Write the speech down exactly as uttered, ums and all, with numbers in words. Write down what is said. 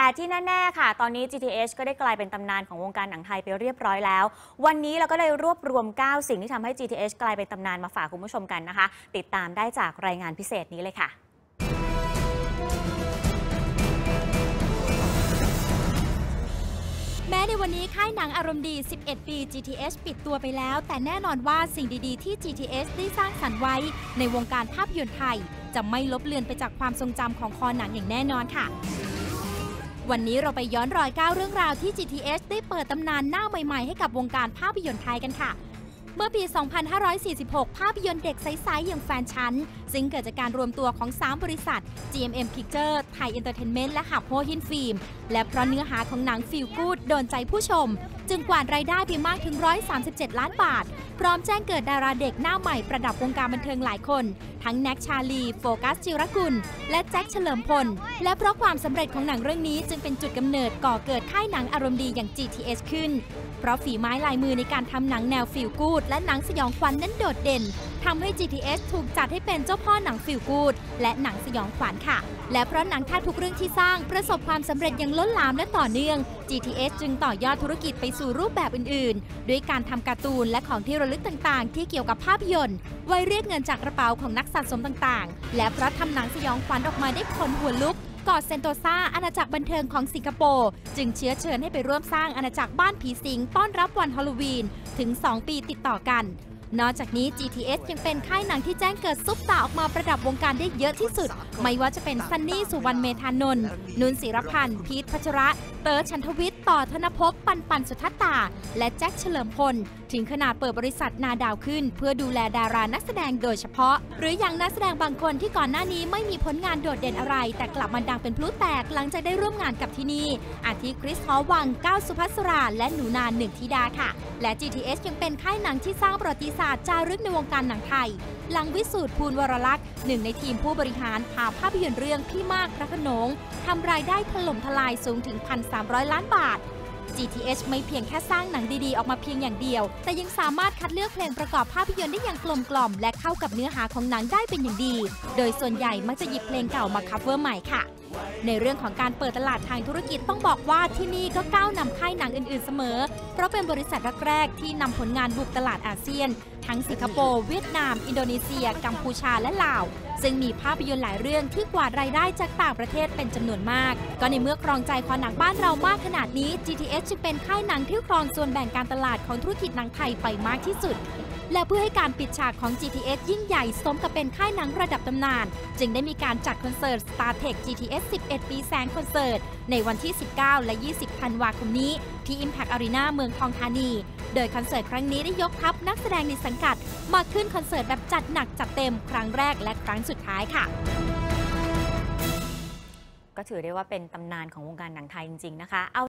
ที่แน่ๆค่ะตอนนี้ จี ที เอช ก็ได้กลายเป็นตำนานของวงการหนังไทยไปเรียบร้อยแล้ววันนี้เราก็เลยรวบรวมเก้าสิ่งที่ทำให้ จี ที เอช กลายเป็นตำนานมาฝากคุณผู้ชมกันนะคะติดตามได้จากรายงานพิเศษนี้เลยค่ะแม้ในวันนี้ค่ายหนังอารมณ์ดีสิบเอ็ดปี จี ที เอช ปิดตัวไปแล้วแต่แน่นอนว่าสิ่งดีๆที่ จี ที เอช ได้สร้างสรรค์ไว้ในวงการภาพยนตร์ไทยจะไม่ลบเลือนไปจากความทรงจำของคอหนังอย่างแน่นอนค่ะวันนี้เราไปย้อนรอยก้าวเรื่องราวที่ จี ที เอช ได้เปิดตำนานหน้าใหม่ๆให้กับวงการภาพยนตร์ไทยกันค่ะเมื่อปี สองพันห้าร้อยสี่สิบหก ภาพยนตร์เด็กใสๆอย่างแฟนฉันซึ่งเกิดจากการรวมตัวของสามบริษัท จี เอ็ม เอ็ม Picture ไทย Entertainment และหับโฮหินฟิล์มและเพราะเนื้อหาของหนังฟีลกู๊ดโดนใจผู้ชมจึงกวาดรายได้ไปมากถึงหนึ่งร้อยสามสิบเจ็ดล้านบาทพร้อมแจ้งเกิดดาราเด็กหน้าใหม่ประดับวงการบันเทิงหลายคนทั้งแน็กชาลีโฟกัสจิรกุลและแจ็คเฉลิมพลและเพราะความสำเร็จของหนังเรื่องนี้จึงเป็นจุดกำเนิดก่อเกิดค่ายหนังอารมณ์ดีอย่าง จี ที เอช ขึ้นเพราะฝีไม้ลายมือในการทำหนังแนวฟีลกู๊ดและหนังสยองขวัญ น, นั้นโดดเด่นทำให้ จี ที เอช ถูกจัดให้เป็นเจ้าพ่อหนังฟีลกู๊ดและหนังสยองขวัญค่ะและเพราะหนังแทบทุกเรื่องที่สร้างประสบความสำเร็จอย่างล้นหลามและต่อเนื่อง จี ที เอช จึงต่อยอดธุรกิจไปสู่รูปแบบอื่นๆด้วยการทำการ์ตูนและของที่ระลึกต่างๆที่เกี่ยวกับภาพยนตร์ไว้เรียกเงินจากกระเป๋าของนักสะสมต่างๆและเพราะทำหนังสยองขวัญออกมาได้ขนหัวลุกกอดเซนโตซาอาณาจักรบันเทิงของสิงคโปร์จึงเชื้อเชิญให้ไปร่วมสร้างอาณาจักรบ้านผีสิงต้อนรับวันฮาโลวีนถึงสองปีติดต่อกันนอกจากนี้ จี ที เอช ยังเป็นค่ายหนังที่แจ้งเกิดซุปตาออกมาประดับวงการได้เยอะที่สุดไม่ว่าจะเป็นซันนี่สุวรรณเมธานนท์นุนศิรพันธ์พีทพัชระเต๋อชันทวิทย์ต่อธนภพปันปันสุทัตตาและแจ็คเฉลิมพลถึงขนาดเปิดบริษัทนาดาวขึ้นเพื่อดูแลดารานักแสดงโดยเฉพาะหรืออย่างนักแสดงบางคนที่ก่อนหน้านี้ไม่มีผลงานโดดเด่นอะไรแต่กลับมาดังเป็นพลุแตกหลังจากได้ร่วมงานกับที่นี่อาทิคริสฮอวังก้าวสุภัสราและหนูนาหนึ่งธิดาค่ะและ จี ที เอช ยังเป็นค่ายหนังที่สร้างประวัติศาสตร์จารึกในวงการหนังไทยหลังวิสูตรภูลวรลักษณ์หนึ่งในทีมผู้บริหารพาภาพยนตร์เรื่องพี่มากพระโขนงทำรายได้ถล่มทลายสูงถึง หนึ่งพันสามร้อย ล้านบาท จี ที เอช ไม่เพียงแค่สร้างหนังดีๆออกมาเพียงอย่างเดียวแต่ยังสามารถคัดเลือกเพลงประกอบภาพยนตร์ได้อย่างกลมกล่อมและเข้ากับเนื้อหาของหนังได้เป็นอย่างดีโดยส่วนใหญ่มักจะหยิบเพลงเก่ามาคัฟเวอร์ใหม่ค่ะในเรื่องของการเปิดตลาดทางธุรกิจต้องบอกว่าที่นี่ก็ก้าวนำค่ายหนังอื่นๆเสมอเพราะเป็นบริษัทแรกๆที่นำผลงานบุกตลาดอาเซียนทั้งสิงคโปร์เวียดนามอินโดนีเซียกัมพูชาและลาวซึ่งมีภาพยนตร์หลายเรื่องที่กวาดรายได้จากต่างประเทศเป็นจำนวนมากก็ในเมื่อครองใจคอหนังบ้านเรามากขนาดนี้ จี ที เอช จึงเป็นค่ายหนังที่ครองส่วนแบ่งการตลาดของธุรกิจหนังไทยไปมากที่สุดและเพื่อให้การปิดฉากของ จี ที เอช ยิ่งใหญ่สมกับเป็นค่ายหนังระดับตำนานจึงได้มีการจัดคอนเสิร์ต StarTech จี ที เอช สิบเอ็ด ปีแสงคอนเสิร์ตในวันที่ สิบเก้า และ ยี่สิบ ธันวาคมนี้ที่ Impact Arena เมืองทองธานีโดยคอนเสิร์ตครั้งนี้ได้ยกทัพนักแสดงในสังกัดมาขึ้นคอนเสิร์ตแบบจัดหนักจัดเต็มครั้งแรกและครั้งสุดท้ายค่ะก็ถือได้ว่าเป็นตำนานของวงการหนังไทยจริงๆนะคะเอา